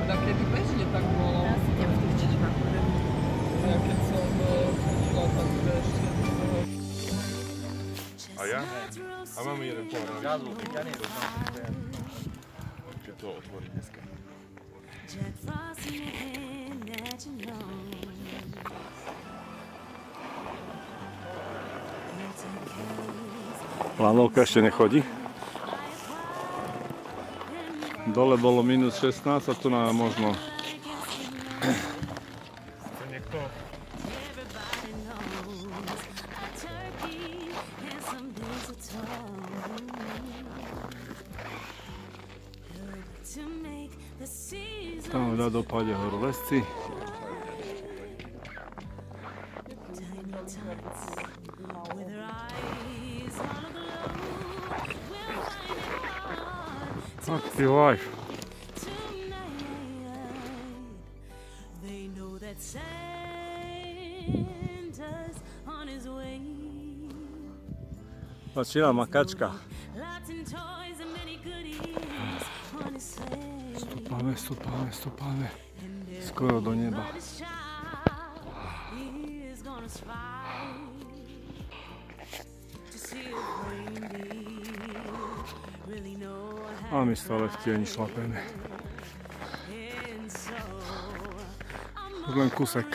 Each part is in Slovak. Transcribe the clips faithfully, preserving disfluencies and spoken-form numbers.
kedy bežne tak bolo. Ja si idem v tých čičkách. Ja keď som chodila tak ešte. A ja? A máme jeden pohľad. Gázol, ja nie znam. Čiže to otvorí dneska. Lanovka ešte nechodí. Dole bolo minus šestnásť a tu nám možno. Chce niekto? Tam na dopade horu lesci. Active life. Začína makačka. Stúpame, stúpame, stúpame. Skoro do neba. A my stále v tieni šlapeme. Už len kusek.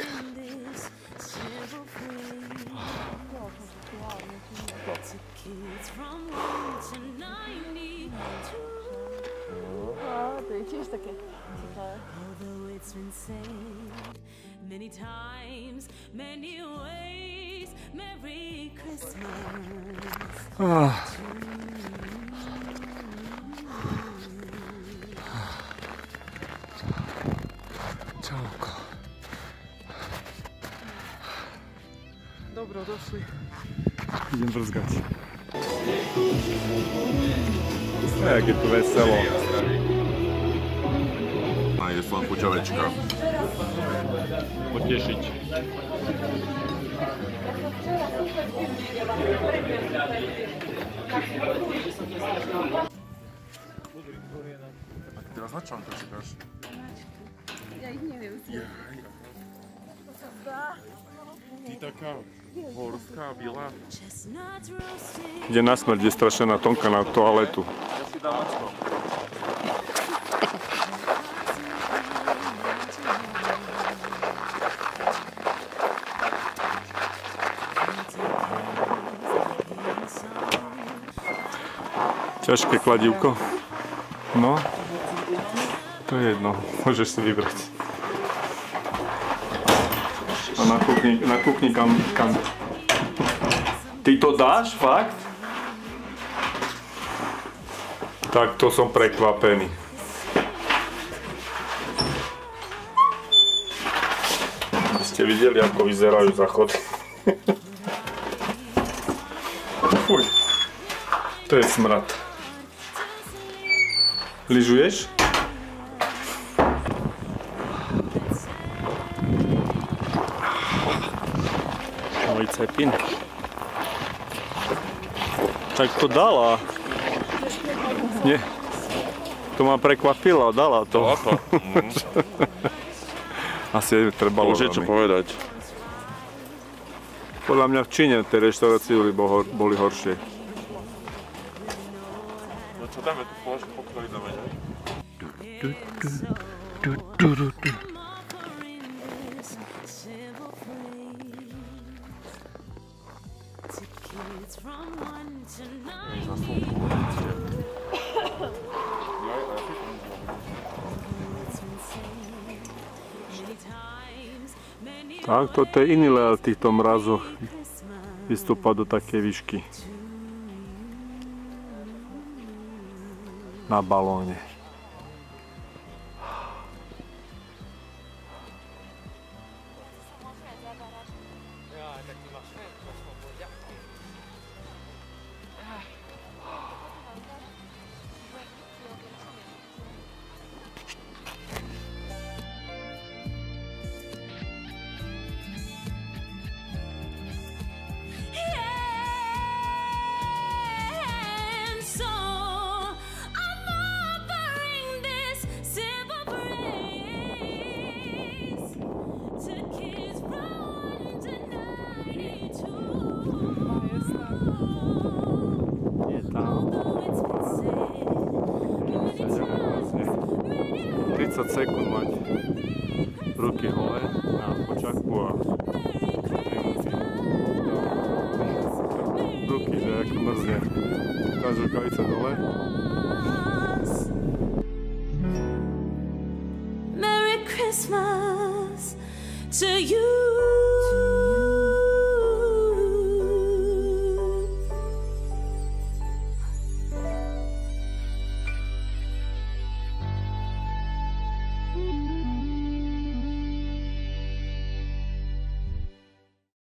A to je tiež také tiché. Ah. Čauko. Dobro, došli. Idem brzgať. Jak je tu veselo. A je slampučavečka. Potešiť. A ty teraz na čom to čakáš? Ja ich neviem si. To sa zdá. Ty taká horská, biela. Ide na smrť, je strašená Tonka na toaletu. Ja si dám mačko. Ťažké kladívko. No, to je jedno, môžeš si vybrať. A nakúkni, nakúkni kam, kam. Ty to dáš, fakt? Tak to som prekvapený. Ste videli, ako vyzerajú záchody? Fuj, to je smrad. Lyžuješ? Môj cepín. Tak to dala. Nie. To ma prekvapilo, dala to. Asi trebalo Môže čo povedať. Podľa mňa v Číne tie reštaurácie boli horšie. No čo dáme tu flašku, po ktorej dáme, ne? Tak, toto je iný level v týchto mrazoch. Vystúpať do takej výšky. Na balóne. sekúnd mať ruky hole na počaku a minúty ruky, že ako mrzne. Ukáž rukavice dole.